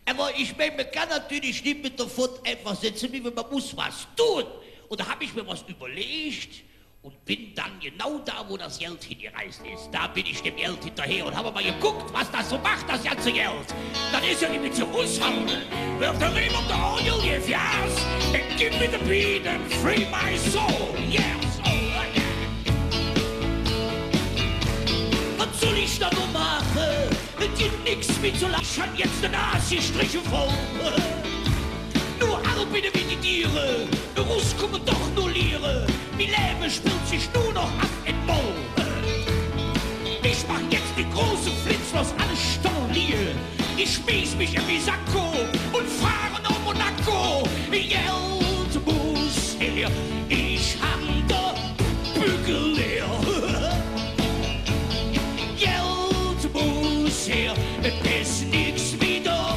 Aber ich meine, man kann natürlich nicht mit der Furt einfach sitzen, wie man muss was tun. Und da habe ich mir was überlegt und bin dann genau da, wo das Geld hingereist ist. Da bin ich dem Geld hinterher und habe mal geguckt, was das so macht, das ganze Geld. Dann ist ja die mit so aushandeln. Wirft der Riemen auf der Orgel, give yes, and give me the beat and free my soul, yes, oh yeah. Was soll ich da nur machen? Es gibt nix mit so lang, ich hab jetzt den Arsch gestrichen voll. Nur arbeiten wie die Tiere, rauskommen doch nur Liere. Mein Leben spielt sich nur noch ab in Moll. Ich mach jetzt die große Flitz, was alles storniert. Ich spieß mich in wie Sakko und fahre nach Monaco. Geld muss her, ich hab der Bügel leer. Geld muss her, es ist nix wieder.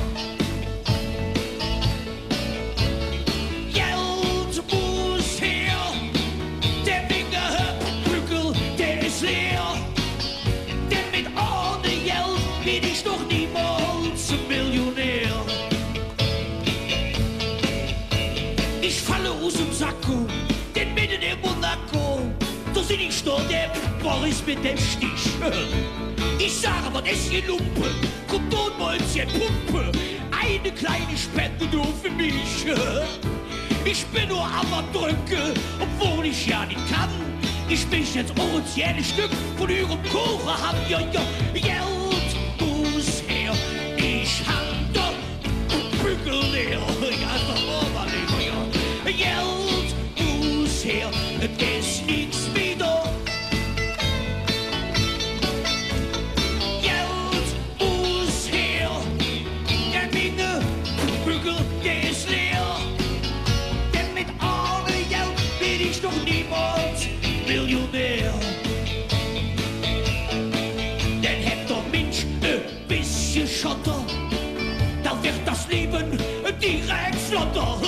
Ich falle aus dem Sakko, denn mitten in Monaco, da sind ich da, der Boris mit dem Stich. Ich sage, was ist hier Lumpe? Kommt dort mal eine Pumpe, eine kleine Spende nur für mich. Ich bin nur am Drücken, obwohl ich ja nicht kann. Ich bin jetzt offiziell ein Stück von ihrem Kuchen hab, ja, ja, Geld muss her, ich hab da Bügel leer, ja, da Geld muss her, es ist nix wieder. Geld muss her, der Mine Bügel, der ist leer. Denn mit ohne Geld bin ich doch niemals Millionär. Denn hätt der Mensch bisschen Schotter, da wird das Leben direkt flotter.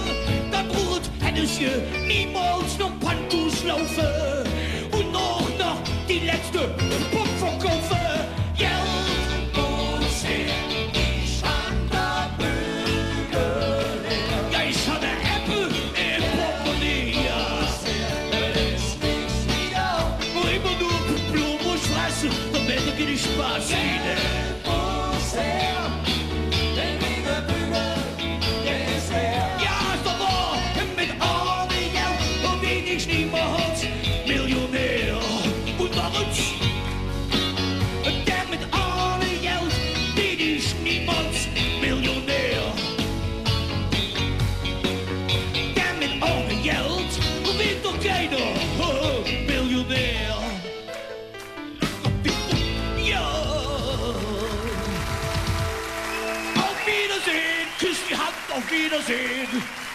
Je niemals noch Pantus laufen und noch die letzte Pump verkaufen. Geld muss her, ich hab der Bügel leer. Ja, ich hab ne Apple im Portemonnaie. Es ist nix wieder. Wo immer nur Blumen muss fressen, dann wird dir die Spaß wieder. Geld muss her, denn wie der Bügel, der ist leer. Ja, ist doch wahr, mit ich niemals Millionär. Und warum? Denn mit ohne Geld bin ich niemals Millionär. Denn mit ohne Geld wird doch keiner Millionär. Ja. Auf Wiedersehen, küss die Hand, auf Wiedersehen.